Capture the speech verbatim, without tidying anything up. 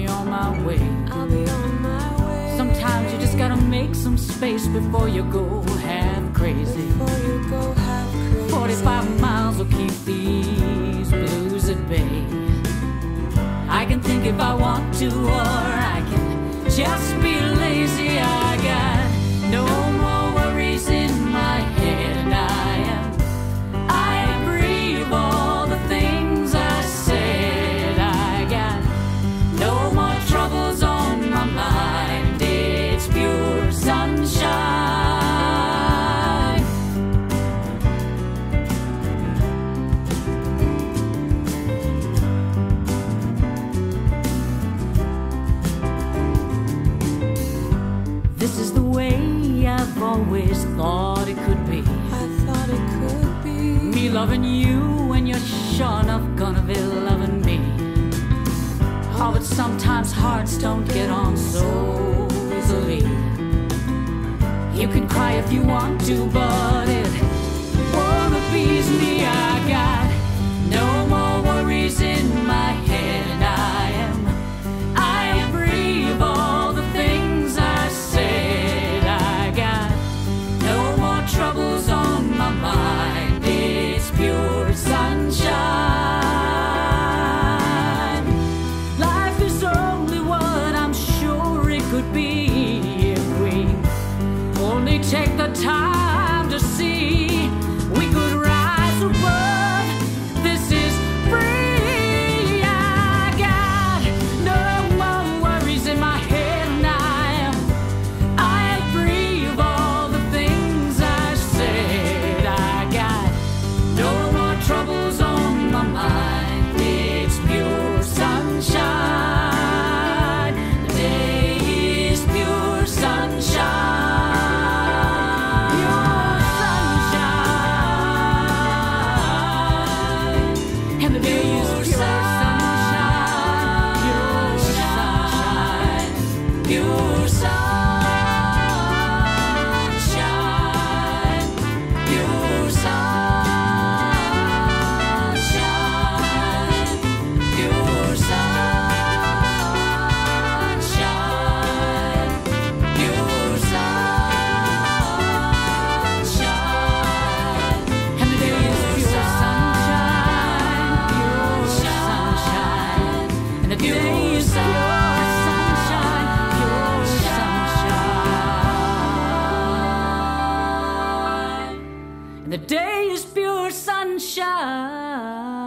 be on my way. I'll be on my way. Sometimes you just gotta make some space before you go half crazy. Before you go half crazy. Forty-five miles will keep these blues at bay. I can think if I want to, or I can just be lazy. I got no more worries in my head, and I am, I am free of all the things I said. I got no more troubles on my mind. It's pure sunshine. This is the way I've always thought it could be. I thought it could be. Me loving you and you're sure enough gonna be loving me. Oh, but sometimes hearts don't get on so easily. You can cry if you want to, but it won't appease me. I got no more worries in my head, and I am, I am free of all the things I said. I got no more troubles on my mind. It's pure sunshine. Life is only what I'm sure it could be if we only take the time to see we could rise above. This is free. I got no more worries in my head, and I am, I am free of all the things I said. I got no more troubles on my mind. It's pure sunshine. The day is pure sunshine. And the day is pure sunshine, pure sunshine, pure sunshine, pure sunshine, pure sunshine, pure sunshine. And the day is pure sunshine, pure sunshine. And the day is pure sunshine, pure sunshine. And the day is pure sunshine.